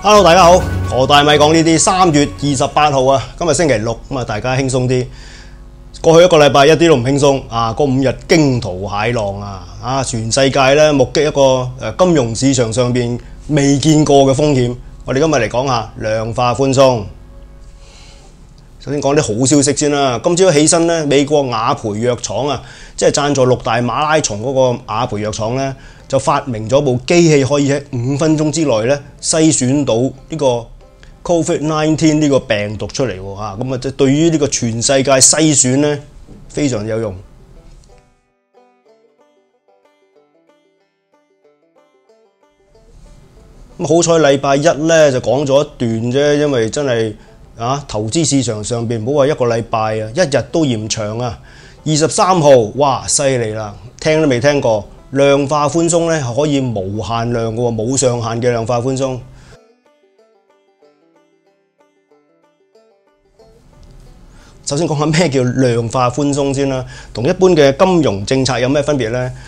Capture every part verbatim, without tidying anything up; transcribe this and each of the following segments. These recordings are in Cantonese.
Hello， 大家好，何大米講呢啲。三月二十八號啊，今日星期六，咁啊，大家輕鬆啲。過去一個禮拜一啲都唔輕鬆啊！嗰五日驚濤駭浪啊！啊，全世界咧目擊一個誒金融市場上邊未見過嘅風險。我哋今日嚟講下量化寬鬆。首先講啲好消息先啦。今朝起身咧，美國雅培藥廠啊，即係贊助六大馬拉松嗰個雅培藥廠咧，就發明咗部機器，可以喺五分鐘之內咧篩選到呢個 Covid 十九 呢個病毒出嚟喎嚇。咁啊，即係對於呢個全世界篩選咧非常有用。咁好彩禮拜一咧就講咗一段啫，因為真係啊投資市場上邊唔好話一個禮拜啊，一日都嫌長啊。二十三號，哇犀利啦，聽都未聽過。量化寬鬆咧係可以無限量嘅喎，冇上限嘅量化寬鬆。首先講下咩叫量化寬鬆先啦，同一般嘅金融政策有咩分別呢？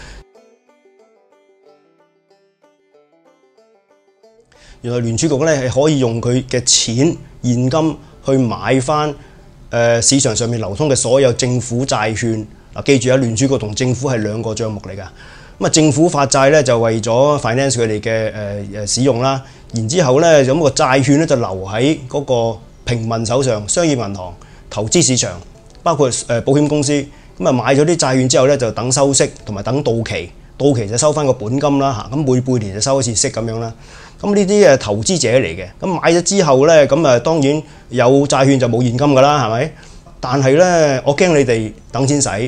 原來聯儲局咧係可以用佢嘅錢現金去買翻誒市場上面流通嘅所有政府債券。嗱，記住啊，聯儲局同政府係兩個帳目嚟㗎。咁啊，政府發債咧就為咗 finance 佢哋嘅誒誒使用啦。然之後咧，咁個債券咧就留喺嗰個平民手上，商業銀行、投資市場，包括誒保險公司。咁啊，買咗啲債券之後咧，就等收息同埋等到期，到期就收翻個本金啦嚇。咁每半年就收一次息咁樣啦。咁呢啲誒投資者嚟嘅，咁買咗之後咧，咁啊當然有債券就冇現金㗎啦，係咪？但係咧，我驚你哋等錢使。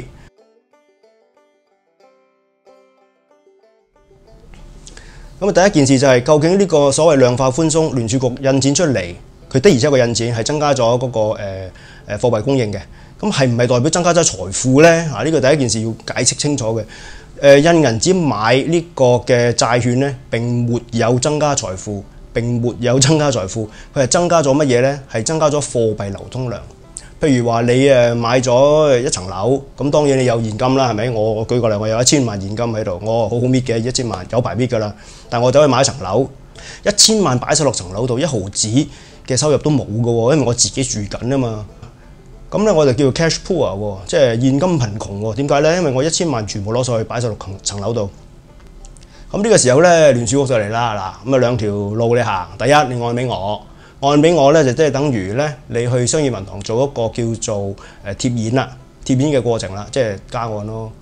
咁啊，第一件事就係、是、究竟呢個所謂量化寬鬆，聯儲局印錢出嚟，佢的而且確印錢係增加咗嗰、那個誒誒、呃、貨幣供應嘅。咁係唔係代表增加咗財富咧？啊，呢個第一件事要解釋清楚嘅。誒、呃、印銀紙買呢個嘅債券咧，並沒有增加財富，並沒有增加財富，佢係增加咗乜嘢咧？係增加咗貨幣流通量。譬如話你誒買咗一層樓，咁當然你有現金啦，係咪？我我舉個例，我有一千萬現金喺度，我好好搣嘅一千萬，有排搣㗎啦。但係我走去買一層樓，一千萬擺晒落層樓度，一毫子嘅收入都冇㗎喎，因為我自己住緊啊嘛。咁咧我就叫做 cash poor 喎，即係現金貧窮喎。點解咧？因為我一千萬全部攞上去擺晒落層樓度。咁呢個時候咧，聯儲局就嚟啦嗱，咁啊兩條路你行，第一你按俾我。按俾我咧就即係等於咧，你去商業銀行做一個叫做誒貼現啦，貼現嘅過程啦，即係加按咯。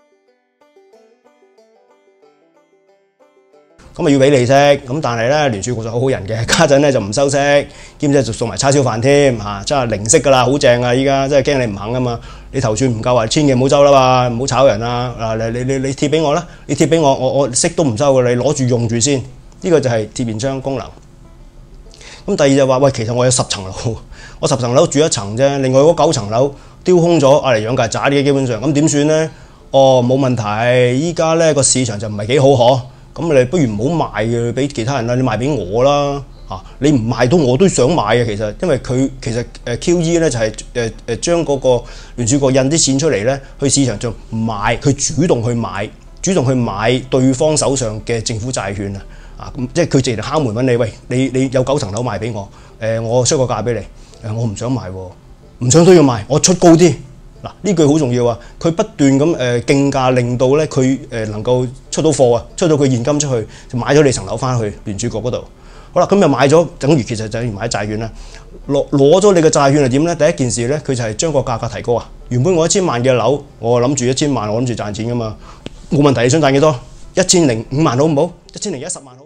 咁啊要俾利息，咁但係咧聯儲局就好好人嘅，家陣咧就唔收息，兼且就送埋叉燒飯添嚇，真係零息㗎啦，好正啊！依家真係驚你唔肯啊嘛，你頭寸唔夠啊，千祈唔好收啦嘛，唔好炒人啊！嗱你你你你貼俾我啦，你貼俾我，我我息都唔收㗎，你攞住用住先，呢、這個就係貼現窗功能。咁第二就話喂，其實我有十層樓，我十層樓住一層啫，另外嗰九層樓丟空咗，愛嚟養曱甴嘅基本上，咁點算咧？哦，冇問題，依家咧個市場就唔係幾好嗬，咁你不如唔好賣嘅，俾其他人啦，你賣俾我啦嚇，你唔賣到我都想買嘅其實，因為佢其實誒 Q E 咧就係誒誒將嗰個聯儲局印啲錢出嚟咧，去市場上買，佢主動去買，主動去買對方手上嘅政府債券啊。啊，即係佢直接敲門揾你，喂，你你有九層樓賣俾我，誒、呃，我出個價俾你，誒、呃，我唔想賣喎，唔想都要賣，我出高啲。嗱，呢句好重要啊！佢不斷咁誒競價，令到咧佢誒能夠出到貨啊，出到佢現金出去，就買咗你層樓翻去聯儲局嗰度。好啦，咁又買咗，等於其實就等於買債券啦。攞攞咗你嘅債券係點咧？第一件事咧，佢就係將個價格提高啊！原本我一千萬嘅樓，我諗住一千萬，我諗住賺錢噶嘛，冇問題。你想賺幾多？一千零五萬好唔好？一千零一十萬好唔好？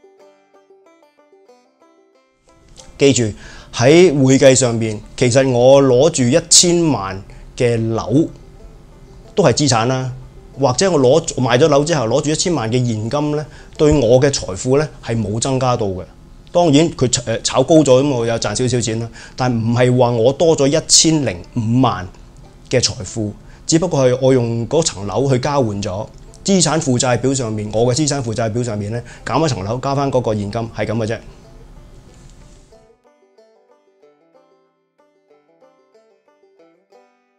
記住喺會計上邊，其實我攞住一千萬嘅樓都係資產啦，或者我攞賣咗樓之後攞住一千萬嘅現金咧，對我嘅財富咧係冇增加到嘅。當然佢誒炒高咗咁，我有賺少少錢啦，但唔係話我多咗一千零五萬嘅財富，只不過係我用嗰層樓去交換咗資產負債表上面，我嘅資產負債表上面咧減一層樓加翻嗰個現金係咁嘅啫。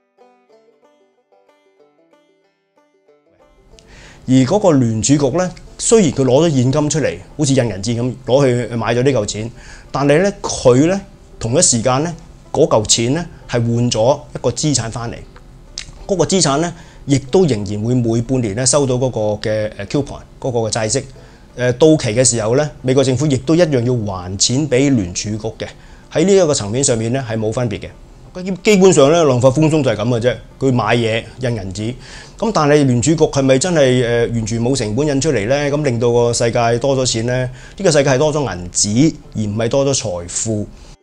而嗰個聯儲局咧， 雖然佢攞咗現金出嚟，好似印銀紙咁攞去買咗呢嚿錢，但係咧佢咧同一時間咧嗰嚿錢咧係換咗一個資產翻嚟，嗰、嗰個資產咧亦都仍然會每半年咧收到嗰個嘅誒 coupon 嗰個嘅債息。誒到期嘅時候咧，美國政府亦都一樣要還錢俾聯儲局嘅。喺呢一個層面上面咧係冇分別嘅。基本上咧量化寬鬆就係咁嘅啫，佢買嘢印銀紙。咁但係聯儲局係咪真係誒完全冇成本印出嚟咧？咁令到個世界多咗錢咧？呢個世界係多咗銀紙，而唔係多咗財富。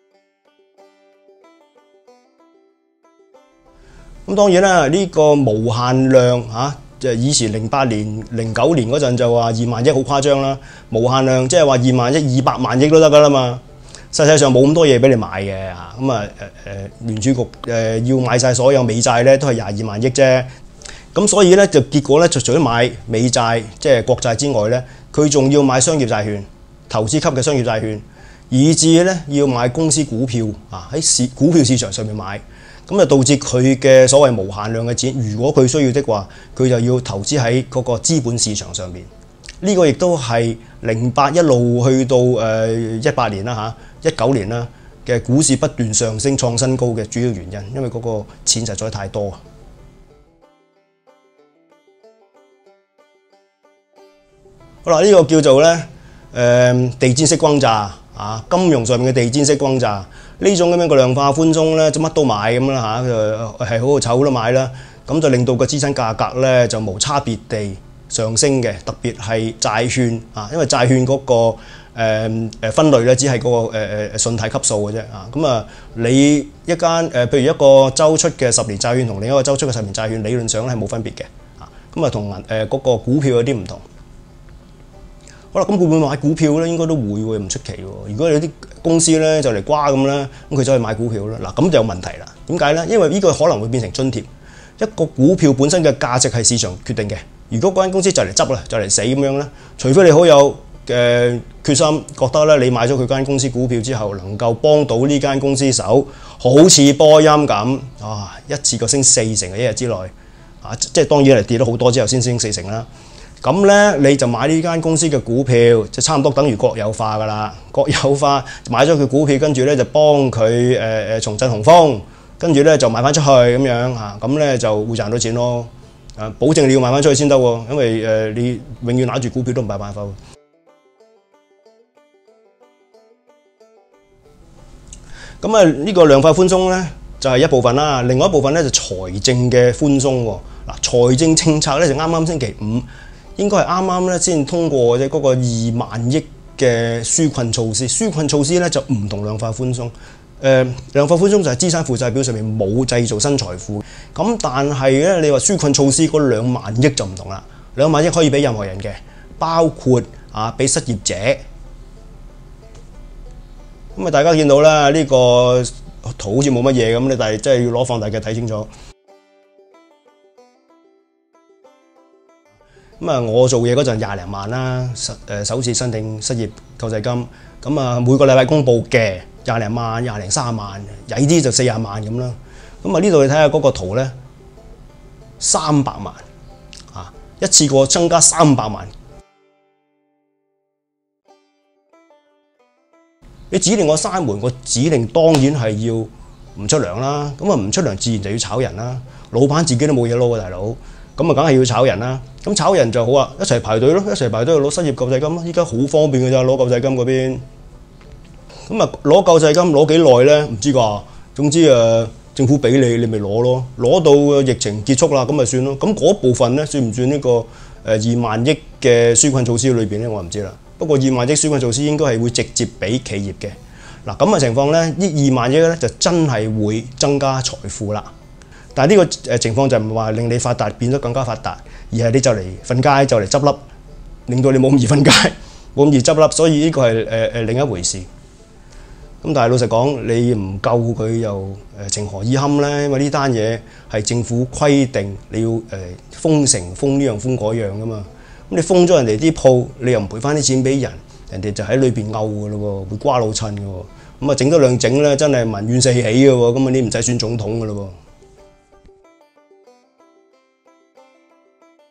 咁當然啦，呢個無限量嚇。就以前零八年、零九年嗰陣就話二萬億好誇張啦，無限量即係話二萬億、二百萬億都得㗎啦嘛。實際上冇咁多嘢俾你買嘅嚇，咁啊誒誒聯儲局誒、呃、要買晒所有美債咧，都係廿二萬億啫。咁所以咧就結果咧，就除咗買美債即係國債之外咧，佢仲要買商業債券、投資級嘅商業債券，以至咧要買公司股票啊，喺市股票市場上面買。咁就導致佢嘅所謂無限量嘅錢，如果佢需要的話，佢就要投資喺嗰個資本市場上面。呢、這個亦都係零八一路去到誒一八年啦嚇，一九年啦嘅股市不斷上升創新高嘅主要原因，因為嗰個錢實在太多。好啦，呢、這個叫做咧誒、呃、地毯式轟炸啊，金融上面嘅地毯式轟炸。呢種咁樣嘅量化寬鬆咧，就乜都買咁啦嚇，就係好醜都買啦，咁就令到個資產價格咧就無差別地上升嘅，特別係債券啊，因為債券嗰、那個誒誒、呃、分類咧，只係嗰、那個誒誒信貸級數嘅啫啊，咁啊你一間誒、呃、譬如一個週出嘅十年債券同另一個週出嘅十年債券，理論上咧係冇分別嘅啊，咁啊同銀誒嗰個股票有啲唔同。好啦，咁會唔會買股票咧？應該都會喎，唔出奇喎。如果有啲公司咧就嚟瓜咁啦，咁佢走去買股票啦。嗱，咁就有問題啦。點解咧？因為呢個可能會變成津貼。一個股票本身嘅價值係市場決定嘅。如果嗰間公司就嚟執啦，就嚟死咁樣咧，除非你好有嘅決心，覺得咧你買咗佢間公司股票之後，能夠幫到呢間公司手，好似波音咁啊，一次過升四成嘅一日之內啊，即係當然係跌咗好多之後先升四成啦。咁咧你就買呢間公司嘅股票，就差唔多等於國有化噶啦。國有化買咗佢股票，跟住咧就幫佢誒誒重振雄風，跟住咧就賣翻出去咁樣嚇，咁咧就會賺到錢咯。誒，保證你要賣翻出去先得喎，因為誒、呃、你永遠拿住股票都唔係辦法。咁啊，呢個量化寬鬆咧就係、是、一部分啦，另外一部分咧就財政嘅寬鬆喎。嗱，財政政策咧就啱啱星期五。應該係啱啱咧先通過嘅嗰個二萬億嘅紓困措施，紓困措施咧就唔同量化寬鬆。誒、呃，量化寬鬆就係資產負債表上面冇製造新財富。咁但係咧，你話紓困措施嗰兩萬億就唔同啦，兩萬億可以俾任何人嘅，包括啊俾失業者。咁啊，大家見到啦，呢、這個圖好似冇乜嘢咁咧，但係真係要攞放大鏡睇清楚。咁啊，我做嘢嗰陣廿零萬啦，誒首次申請失業救濟金，咁啊每個禮拜公佈嘅廿零萬、廿零三十萬，曳啲就四十萬咁啦。咁啊呢度你睇下嗰個圖咧，三百萬啊，一次過增加三百萬。你指令我閂門，我指令當然係要唔出糧啦。咁啊唔出糧，自然就要炒人啦。老闆自己都冇嘢撈啊，大佬。咁啊，梗係要炒人啦！咁炒人就好啊，一齊排隊咯，一齊排隊去攞失業救濟金咯。依家好方便嘅咋，攞救濟金嗰邊。咁啊，攞救濟金攞幾耐咧？唔知㗎。總之誒，政府俾你，你咪攞咯。攞到疫情結束啦，咁咪算咯。咁嗰部分咧，算唔算呢個誒二萬億嘅紓困措施裏邊咧？我唔知啦。不過二萬億紓困措施應該係會直接俾企業嘅。嗱咁嘅情況咧，呢二萬億咧就真係會增加財富啦。但係呢個誒情況就唔係話令你發達變得更加發達，而係你就嚟瞓街就嚟執笠，令到你冇咁易瞓街，冇咁易執笠，所以呢個係誒誒另一回事。咁但係老實講，你唔救佢又誒情何以堪咧？因為呢單嘢係政府規定你要誒封城封呢樣封嗰樣噶嘛。咁你封咗人哋啲鋪，你又唔賠翻啲錢俾人，人哋就喺裏邊漚噶咯喎，會瓜老襯噶喎。咁啊整多兩整咧，真係民怨四起噶喎。咁啊你唔使選總統噶咯喎。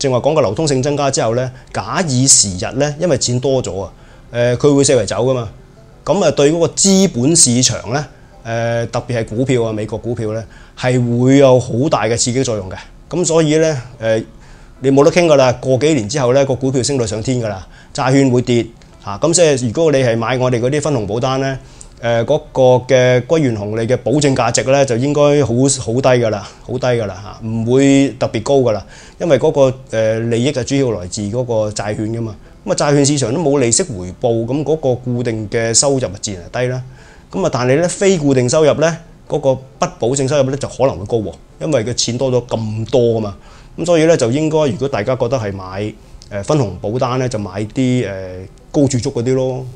正話講嘅流通性增加之後咧，假以時日咧，因為錢多咗啊，誒佢會四圍走噶嘛，咁啊對嗰個資本市場咧，誒特別係股票啊，美國股票咧係會有好大嘅刺激作用嘅，咁所以咧誒你冇得傾噶啦，過幾年之後咧個股票升到上天噶啦，債券會跌嚇，咁即係如果你係買我哋嗰啲分紅保單咧。誒嗰、呃那個嘅歸元紅利嘅保證價值咧，就應該好好低㗎啦，好低㗎啦嚇，唔會特別高㗎啦，因為嗰、那個、呃、利益係主要來自嗰個債券㗎嘛。咁啊債券市場都冇利息回報，咁嗰個固定嘅收入自然係低啦。咁啊，但係咧非固定收入咧，嗰、那個不保證收入咧就可能會高喎，因為嘅錢多咗咁多啊嘛。咁所以咧就應該，如果大家覺得係買誒分紅保單咧，就買啲誒、呃、高儲蓄嗰啲咯。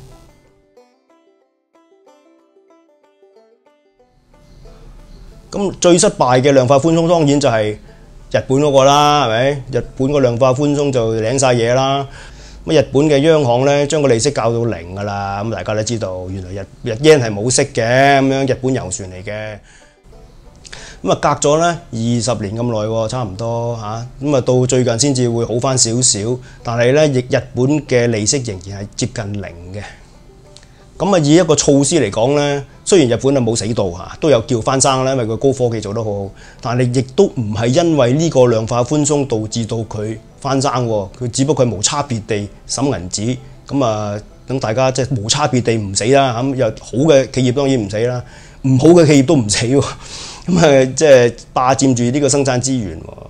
咁最失敗嘅量化寬鬆當然就係日本嗰個啦，係咪？日本個量化寬鬆就領晒嘢啦。咁日本嘅央行咧將個利息校到零㗎啦。咁大家都知道，原來日日 yen 係冇息嘅，咁樣日本郵船嚟嘅。咁啊隔咗咧二十年咁耐喎，差唔多嚇。咁啊到最近先至會好翻少少，但係咧亦日本嘅利息仍然係接近零嘅。咁啊以一個措施嚟講咧，雖然日本啊冇死到嚇，都有叫翻生啦，因為佢高科技做得好好，但係亦都唔係因為呢個量化寬鬆導致到佢翻生喎，佢只不過係無差別地審銀紙，咁啊等大家即係無差別地唔死啦，咁又好嘅企業當然唔死啦，唔好嘅企業都唔死喎，咁啊即係霸佔住呢個生產資源喎。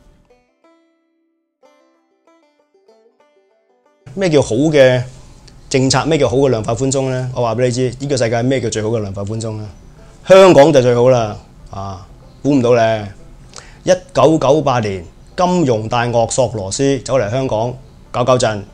咩叫好嘅政策？咩叫好嘅量化寬鬆咧？我話俾你知，呢、這個世界咩叫最好嘅量化寬鬆咧？香港就最好啦，啊，估唔到咧！一九九八年，金融大鱷索羅斯走嚟香港搞搞震，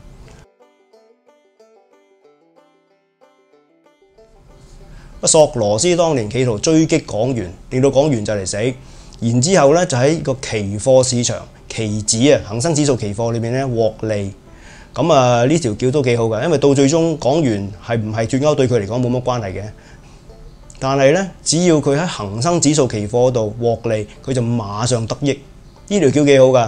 索羅斯當年企圖追擊港元，令到港元就嚟死，然之後咧就喺個期貨市場期指啊，恒生指數期貨裏面咧獲利。咁啊，呢條橋都幾好㗎，因為到最終港元係唔係脫歐對佢嚟講冇乜關係嘅。但係咧，只要佢喺恒生指數期貨度獲利，佢就馬上得益。呢條橋幾好㗎。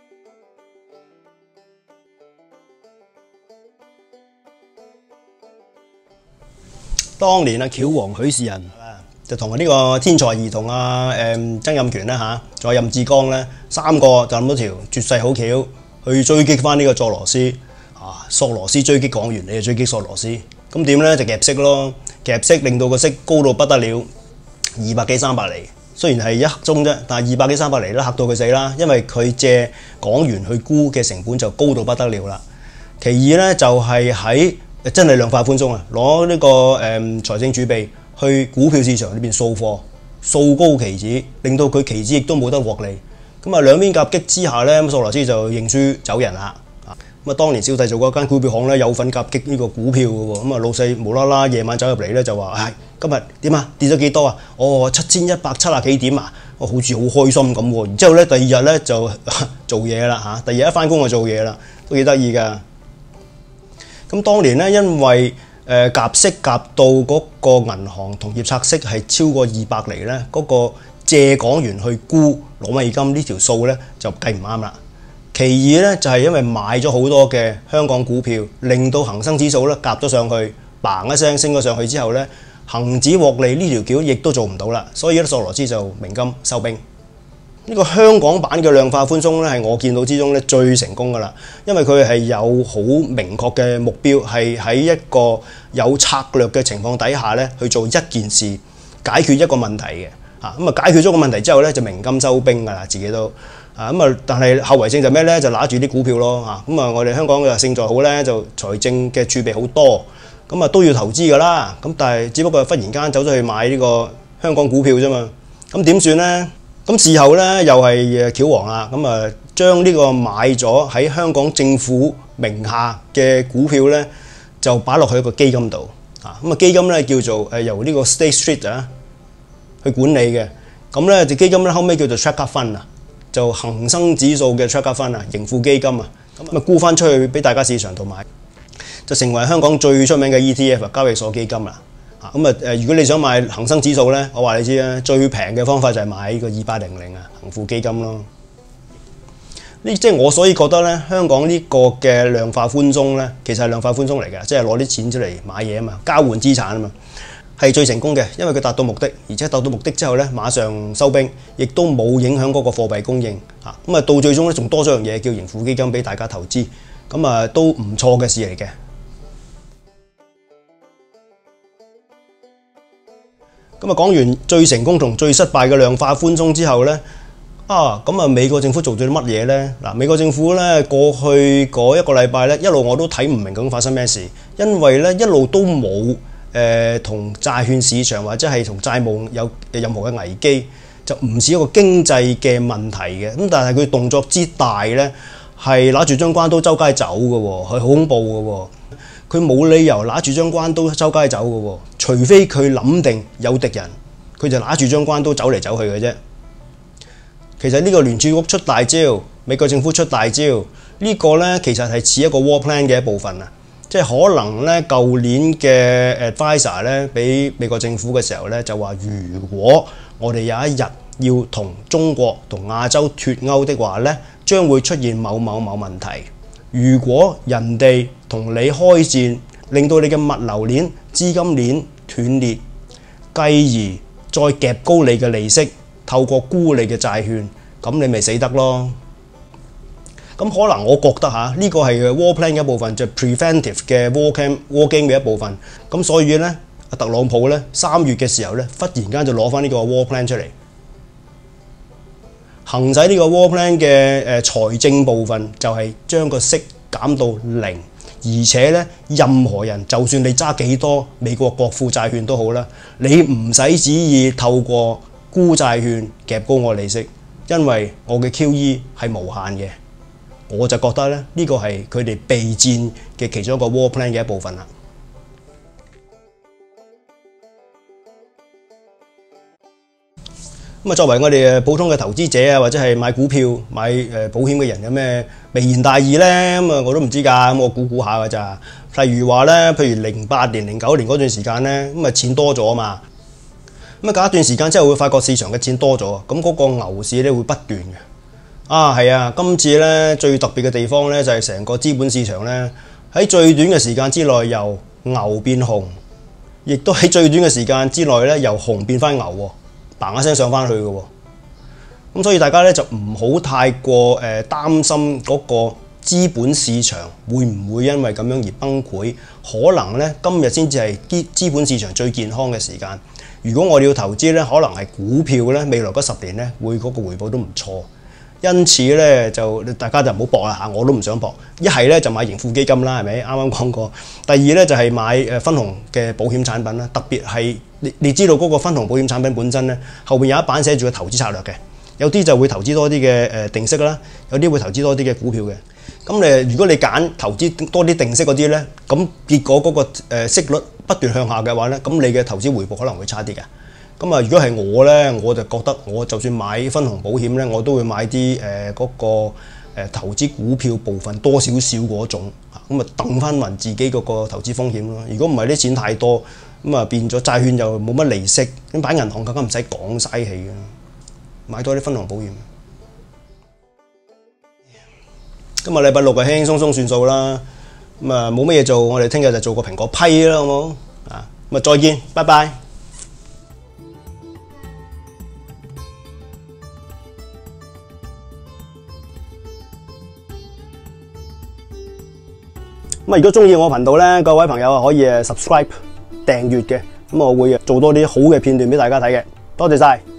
當年啊，橋王許仕仁就同呢個天才兒童啊，誒曾蔭權啦嚇，仲有任志剛咧，三個就諗到條絕世好橋去追擊翻呢個索羅斯。啊，索羅斯追擊港元，你就追擊索羅斯，咁點咧就夾息咯，夾息令到個息高到不得了，二百幾三百厘，雖然係一刻鐘啫，但係二百幾三百厘都嚇到佢死啦，因為佢借港元去沽嘅成本就高到不得了啦。其二咧就係喺真係量化寬鬆啊，攞呢、這個誒、嗯、財政儲備去股票市場裏邊掃貨，掃高期指，令到佢期指亦都冇得獲利。咁啊兩邊夾擊之下咧，咁索羅斯就認輸走人啦。咁啊，當年小弟做嗰間股票行咧，有份夾擊呢個股票嘅喎。咁啊，老細無啦啦夜晚走入嚟咧，就話：唉，今日點啊？跌咗幾多啊？哦，七千一百七啊幾點啊？我好似好開心咁喎。然之後咧，第二日咧就做嘢啦嚇。第二日一翻工就做嘢啦，都幾得意㗎。咁當年咧，因為誒夾息夾到嗰個銀行同業拆息係超過二百厘咧，嗰、嗰個借港元去沽攞美金呢條數咧就計唔啱啦。其二咧就係因為買咗好多嘅香港股票，令到恒生指數咧夾咗上去，嘭一聲升咗上去之後咧，恒指獲利呢條橋亦都做唔到啦，所以咧索羅斯就鳴金收兵。呢個香港版嘅量化寬鬆咧係我見到之中咧最成功噶啦，因為佢係有好明確嘅目標，係喺一個有策略嘅情況底下咧去做一件事，解決一個問題嘅。啊咁啊解決咗個問題之後咧就鳴金收兵噶啦，自己都。啊咁啊，但係後遺症就咩咧？就揦住啲股票咯嚇。咁啊，我哋香港嘅勝在好咧，就財政嘅儲備好多，咁啊都要投資噶啦。咁但係只不過忽然間走咗去買呢個香港股票啫嘛。咁點算咧？咁事後咧又係橋王啦。咁啊將呢個買咗喺香港政府名下嘅股票咧，就擺落去一個基金度。啊咁啊基金咧叫做誒由呢個 State Street 啊去管理嘅。咁咧隻基金咧後尾叫做 Tracker Fund 啊。就恒生指數嘅 tracker fund啊，盈富基金啊，咁啊沽翻出去俾大家市場度買，就成為香港最出名嘅 E T F 交易所基金啦。啊咁啊誒，如果你想買恒生指數咧，我話你知啦，最平嘅方法就係買呢個二八零零啊，恒富基金咯。 呢即係我所以覺得咧，香港呢個嘅量化寬鬆咧，其實係量化寬鬆嚟嘅，即係攞啲錢出嚟買嘢啊嘛，交換資產啊嘛，係最成功嘅，因為佢達到目的，而且達到目的之後咧，馬上收兵，亦都冇影響嗰個貨幣供應嚇。咁啊，到最終咧，仲多咗樣嘢叫盈富基金俾大家投資，咁啊都唔錯嘅事嚟嘅。咁啊，講完最成功同最失敗嘅量化寬鬆之後咧。啊，咁啊，美國政府做咗啲乜嘢呢？嗱，美國政府咧過去嗰一個禮拜咧，一路我都睇唔明究竟發生咩事，因為咧一路都冇誒同債券市場或者係同債務有任何嘅危機，就唔似一個經濟嘅問題嘅。咁但係佢動作之大咧，係拿住張關刀周街走嘅喎，係好恐怖嘅喎。佢冇理由拿住張關刀周街走嘅喎，除非佢諗定有敵人，佢就拿住張關刀走嚟走去嘅啫。其實呢個聯儲局出大招，美國政府出大招，呢、呢個呢其實係似一個 war plan 嘅一部分啊！即係可能呢舊年嘅 advisor 呢俾美國政府嘅時候呢，就話，如果我哋有一日要同中國同亞洲脫鈎的話呢，將會出現某某某問題。如果人哋同你開戰，令到你嘅物流鏈、資金鏈斷裂，繼而再夾高你嘅利息。透過沽你嘅債券，咁你咪死得咯。咁可能我覺得嚇呢個係 war plan 嘅一部分，就係 preventive 嘅 war game war game 嘅一部分。咁所以咧，阿特朗普咧三月嘅時候咧，忽然間就攞翻呢個 war plan 出嚟，行使呢個 war plan 嘅誒財政部分，就係將個息減到零，而且咧任何人就算你揸幾多美國國庫債券都好啦，你唔使旨意透過沽債券夾高我利息，因為我嘅 Q E 係無限嘅，我就覺得咧呢個係佢哋備戰嘅其中一個 war plan 嘅一部分啦。咁啊，作為我哋普通嘅投資者啊，或者係買股票、買誒保險嘅人，有咩微言大義咧？咁啊，我都唔知㗎，咁我估估下㗎咋。例如話咧，譬如零八年、零九年嗰段時間咧，咁啊錢多咗啊嘛。咁啊，隔一段時間之後會發覺市場嘅錢多咗，咁嗰個牛市咧會不斷嘅。啊，係啊，今次咧最特別嘅地方咧就係成個資本市場咧喺最短嘅時間之內由牛變熊，亦都喺最短嘅時間之內咧由熊變翻牛喎，嘭一聲上翻去嘅喎。咁所以大家咧就唔好太過誒擔心嗰個資本市場會唔會因為咁樣而崩潰，可能咧今日先至係資資本市場最健康嘅時間。如果我哋要投資咧，可能係股票咧，未來嗰十年咧，會嗰個回報都唔錯。因此咧，就大家就唔好搏啦嚇，我都唔想搏。一係咧就買盈富基金啦，係咪？啱啱講過。第二咧就係買誒分紅嘅保險產品啦，特別係你你知道嗰個分紅保險產品本身咧，後邊有一版寫住個投資策略嘅，有啲就會投資多啲嘅誒定息啦，有啲會投資多啲嘅股票嘅。咁誒，如果你揀投資多啲定息嗰啲咧，咁結果嗰個誒息率不斷向下嘅話咧，咁你嘅投資回報可能會差啲嘅。咁啊，如果係我咧，我就覺得我就算買分紅保險咧，我都會買啲誒嗰個誒投資股票部分多少少嗰種，咁啊等翻勻自己嗰個投資風險咯。如果唔係啲錢太多，咁啊變咗債券又冇乜利息，咁擺銀行更加唔使講嘥氣嘅，買多啲分紅保險。今日禮拜六啊，輕輕鬆鬆算數啦。咁啊，冇乜嘢做，我哋聽日就做個蘋果批啦，好冇？啊，咁啊，再見，拜拜。咁啊，如果中意我頻道咧，各位朋友可以誒 subscribe 訂閱嘅，咁我會做多啲好嘅片段俾大家睇嘅。多謝晒。